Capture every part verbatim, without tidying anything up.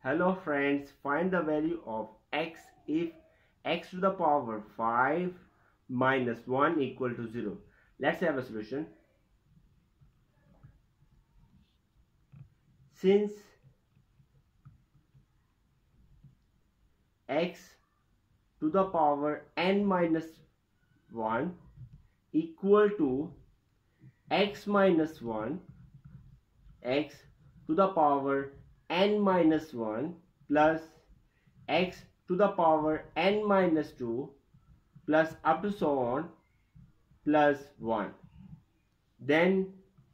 Hello friends, find the value of x if x to the power five minus one equal to zero. Let's have a solution. Since x to the power n minus one equal to x minus one, x to the power n minus one plus x to the power n minus two plus up to so on plus one, then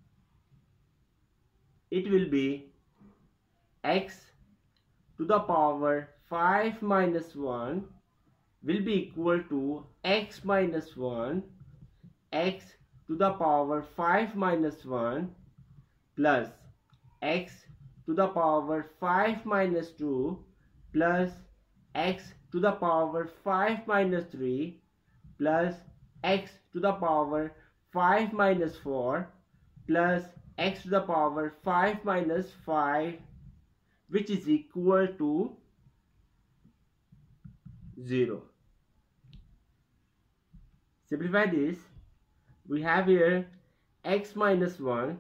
it will be x to the power five minus one will be equal to x minus one, x to the power five minus one plus x to the power five minus two plus x to the power five minus three plus x to the power five minus four plus x to the power five minus five, which is equal to zero. Simplify this. We have here x minus one,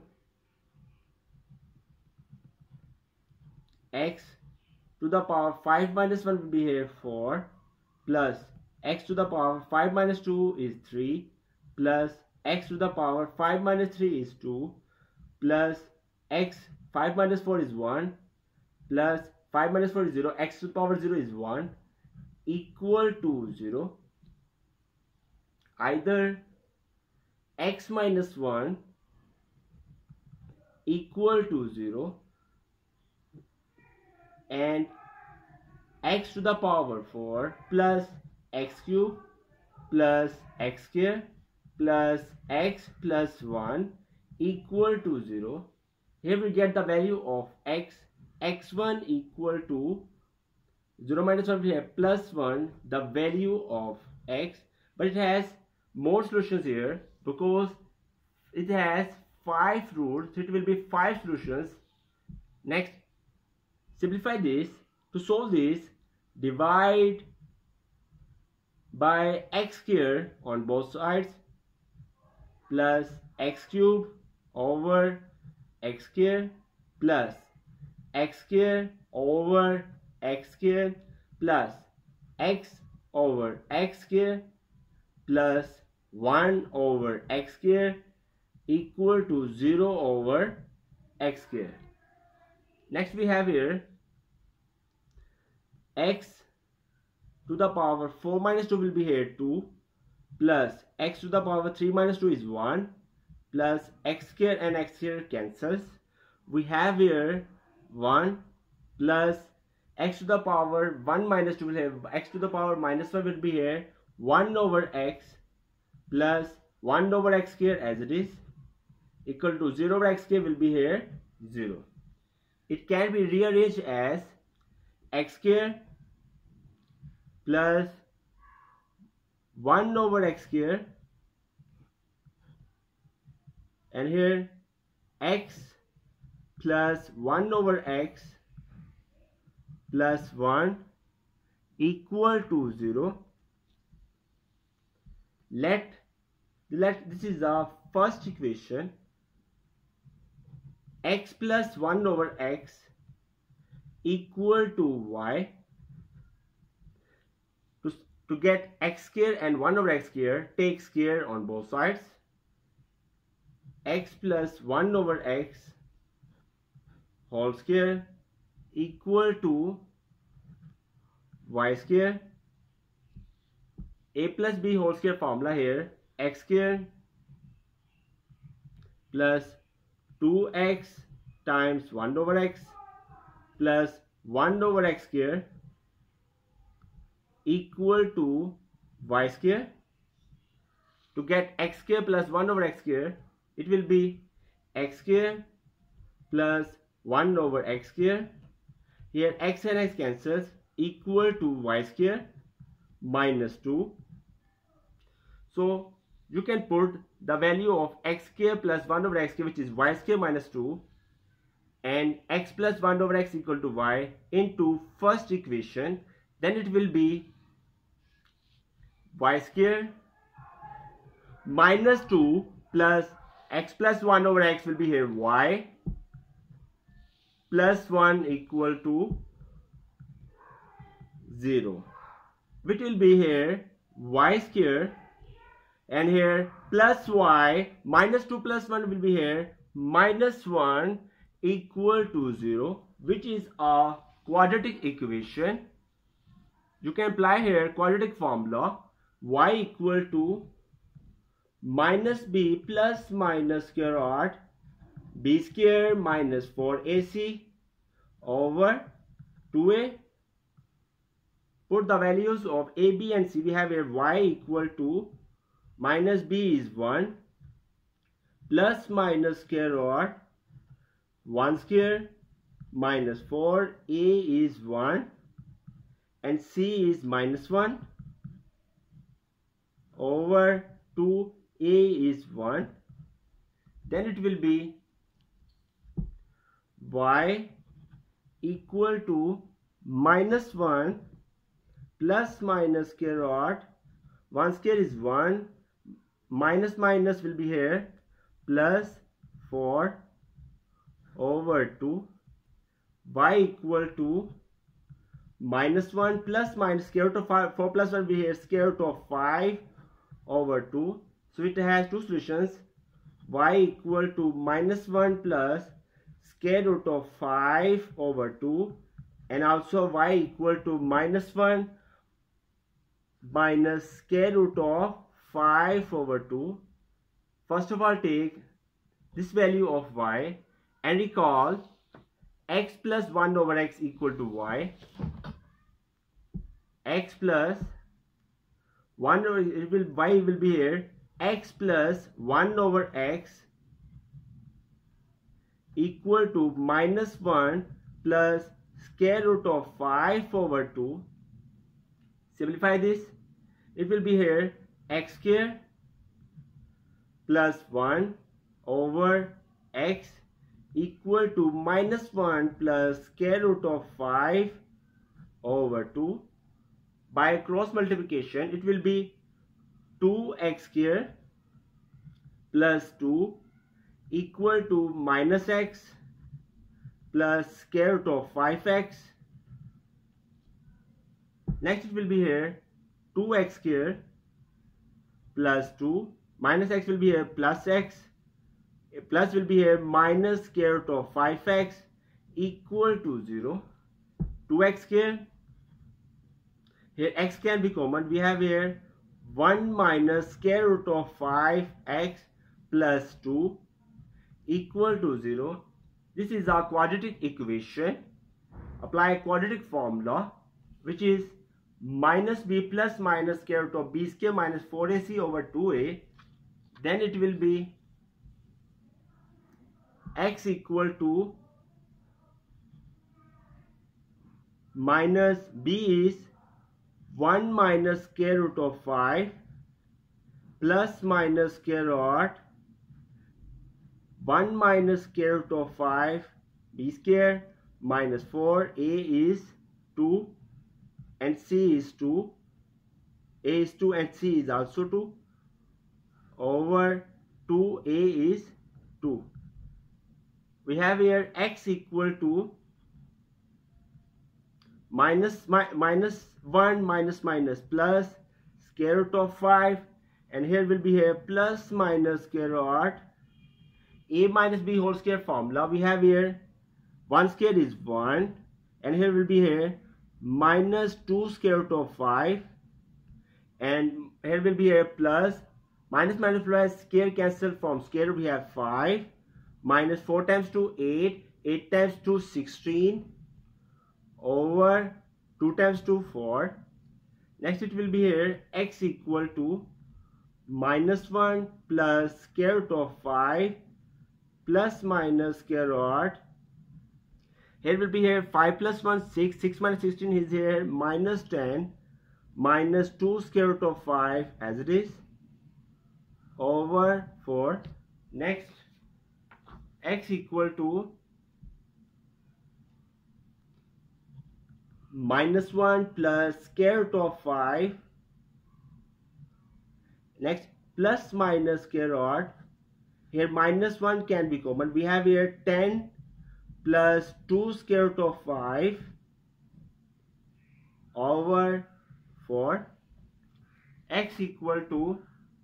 x to the power five minus one will be here four plus x to the power five minus two is three plus x to the power five minus three is two plus x five minus four is one plus five minus four is zero, x to the power zero is one, equal to zero. Either x minus one equal to zero and x to the power four plus x cube plus x square plus x plus one equal to zero. Here we get the value of x. x one equal to zero minus one, we have plus one, the value of x, but it has more solutions here because it has five roots, so it will be five solutions. Next, simplify this. To solve this, divide by x square on both sides plus x cube over x square plus x square over x square plus x over x square plus one over x square equal to zero over x square. Next we have here x to the power four minus two will be here two plus x to the power three minus two is one plus x square and x square cancels. We have here one plus x to the power one minus two will have x to the power minus one will be here one over x plus one over x square as it is equal to zero over x square will be here zero. It can be rearranged as x square plus one over x square and here x plus one over x plus one equal to zero. Let, let this is the first equation. X plus one over x equal to y. To, to get x square and one over x square, take square on both sides. X plus one over x whole square equal to y square. A plus b whole square formula here, x square plus two x times one over x plus one over x square equal to y square. To get x square plus one over x square, it will be x square plus one over x square. Here x and x cancels, equal to y square minus two. So you can put the value of x square plus one over x square, which is y square minus two, and x plus one over x equal to y into first equation, then it will be y square minus two plus x plus one over x will be here y plus one equal to zero, which will be here y square, and here plus y minus two plus one will be here minus one equal to zero, which is a quadratic equation. You can apply here quadratic formula y equal to minus b plus minus square root b square minus four a c over two a. Put the values of a, b and c. We have here y equal to minus b is one plus minus square root one square minus four, a is one and c is minus one over two, a is one. Then it will be y equal to minus one plus minus square root one square is one, minus minus will be here plus four over two, y equal to minus one plus minus square root of five, four plus one will be here square root of five over two. So it has two solutions, y equal to minus one plus square root of five over two, and also y equal to minus one minus square root of five over two. First of all, take this value of y and recall x plus one over x equal to y. X plus one over it will y will be here x plus one over x equal to minus one plus square root of five over two. Simplify this. It will be here x square plus one over x equal to minus one plus square root of five over two. By cross multiplication, it will be two x square plus two equal to minus x plus square root of five x. Next it will be here two x square plus two, minus x will be here plus x, plus will be here minus square root of five x equal to zero. two x square, here x can be common, we have here one minus square root of five x plus two equal to zero. This is our quadratic equation. Apply a quadratic formula, which is minus b plus minus square root of b square minus four a c over two a. Then it will be x equal to minus b is one minus square root of five plus minus square root one minus square root of five b square minus four, a is two and c is two, a is two and c is also two over two, a is two. We have here x equal to minus mi minus one minus minus plus square root of five, and here will be here plus minus square root a minus b whole square formula. We have here one square is one, and here will be here minus two square root of five, and here will be here plus minus minus plus square cancel from square root. We have five minus four times two, eight, eight times two, sixteen over two times two, four. Next it will be here x equal to minus one plus square root of five plus minus square root. Here will be here five plus one, six, six minus sixteen is here minus ten minus two square root of five as it is over four. Next x equal to minus one plus square root of five. Next, plus minus square root. Here minus one can be common. We have here ten plus two square root of five over four. X equal to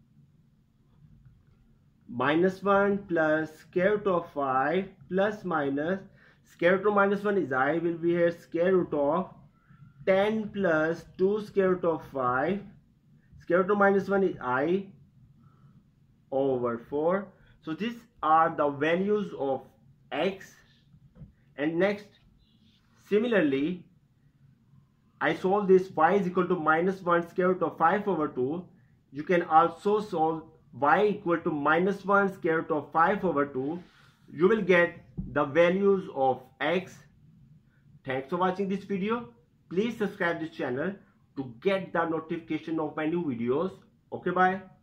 minus one plus square root of five plus minus square root of minus one is I, will be here square root of ten plus two square root of five. Square root of minus one is I over four. So these are the values of x. And next, similarly, I solve this y is equal to minus one square root of five over two. You can also solve y equal to minus one square root of five over two. You will get the values of x. Thanks for watching this video. Please subscribe this channel to get the notification of my new videos. Okay, bye.